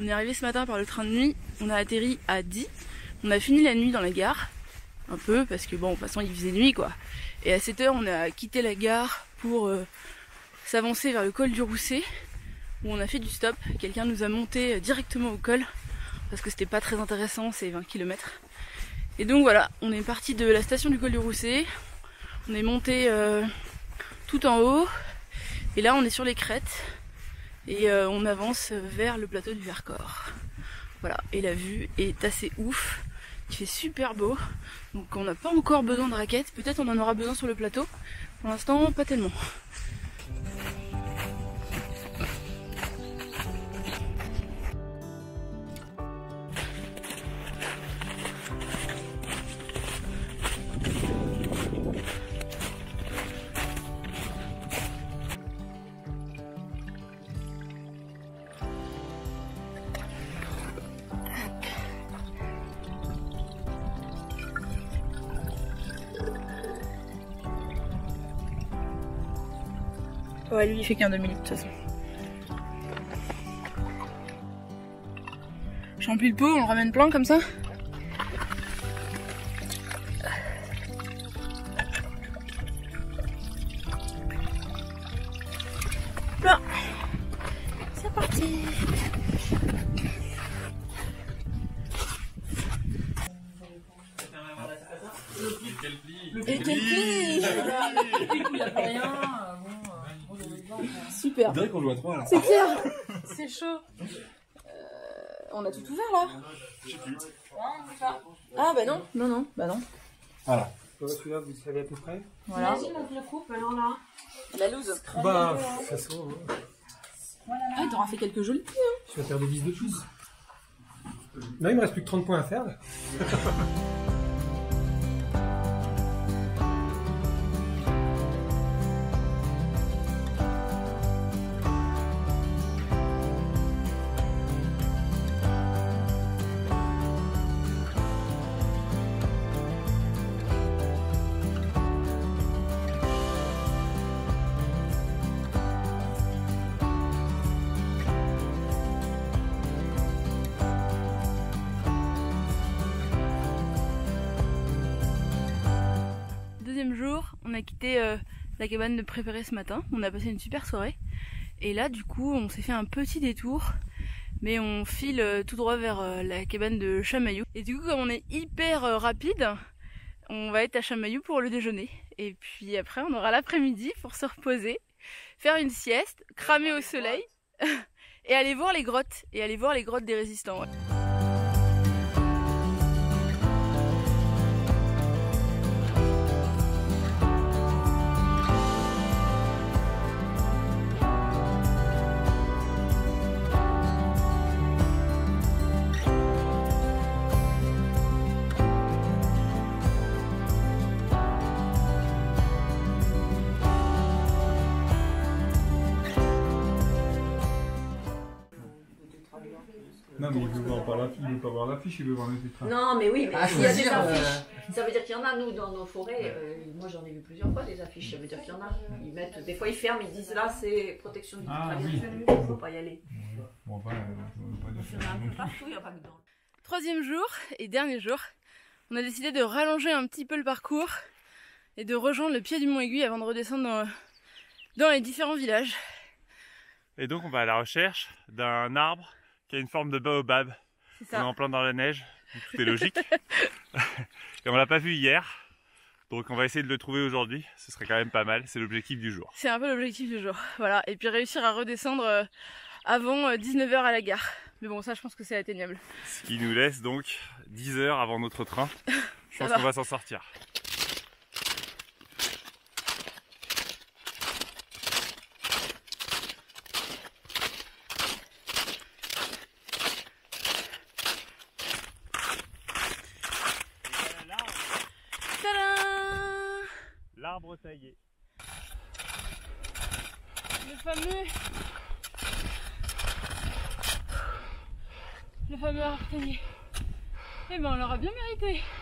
On est arrivé ce matin par le train de nuit, on a atterri à 10. On a fini la nuit dans la gare, un peu, parce que bon, de toute façon il faisait nuit quoi. Et à 7 h on a quitté la gare pour s'avancer vers le col du Rousset, où on a fait du stop. Quelqu'un nous a monté directement au col, parce que c'était pas très intéressant, c'est 20 km. Et donc voilà, on est parti de la station du col du Rousset, on est monté tout en haut, et là on est sur les crêtes, et on avance vers le plateau du Vercors. Voilà, et la vue est assez ouf, il fait super beau, donc on n'a pas encore besoin de raquettes, peut-être on en aura besoin sur le plateau, pour l'instant pas tellement. Ouais, lui il fait qu'un 2 minutes de toute façon. Je remplis le pot, on le ramène plein comme ça. Là, c'est parti. Et quel pli. Il n'y a pas rien. Super. On dirait qu'on joue à 3 là. C'est clair. C'est chaud. On a tout ouvert là. Je sais plus. Ah bah non, bah non. Voilà. Celui-là, vous savez à peu près. Voilà. Imagine on te le coupe alors là. La loose. Bah, de toute façon, Ah, t'auras fait quelques jolis plis, hein. je vais faire des vis de plus. Non, il me reste plus que 30 points à faire là. Deuxième jour, on a quitté la cabane de préparer ce matin. On a passé une super soirée. Et là, du coup, on s'est fait un petit détour. Mais on file tout droit vers la cabane de Chamaillou. Et du coup, comme on est hyper rapide, on va être à Chamaillou pour le déjeuner. Et puis après, on aura l'après-midi pour se reposer, faire une sieste, cramer au soleil et aller voir les grottes. Et aller voir les grottes des résistants. Ouais. Non mais il veut voir pas l'affiche, il veut pas voir l'affiche, il veut voir le train. Non mais oui, mais Ah, s'il y a des choisir, affiches, ça veut dire qu'il y en a nous dans nos forêts. Moi j'en ai vu plusieurs fois des affiches, ça veut dire qu'il y en a. Ils mettent, des fois ils ferment, ils disent là c'est protection du traversier, il faut pas y aller. Bon bah, Il y en a un peu partout, il n'y a pas que dans. Troisième jour et dernier jour, on a décidé de rallonger un petit peu le parcours et de rejoindre le pied du Mont Aiguille avant de redescendre dans les différents villages. Et donc on va à la recherche d'un arbre qui a une forme de baobab. C'est On est ça. en plein dans la neige, donc tout est logique. Et on l'a pas vu hier, donc on va essayer de le trouver aujourd'hui. Ce serait quand même pas mal, c'est l'objectif du jour. C'est un peu l'objectif du jour. Voilà. Et puis réussir à redescendre avant 19 h à la gare. Mais bon, ça je pense que c'est atteignable. Ce qui nous laisse donc 10 heures avant notre train. Je pense qu'on va s'en sortir. Tadam! L'arbre taillé. Le fameux arbre taillé. Eh ben on l'aura bien mérité.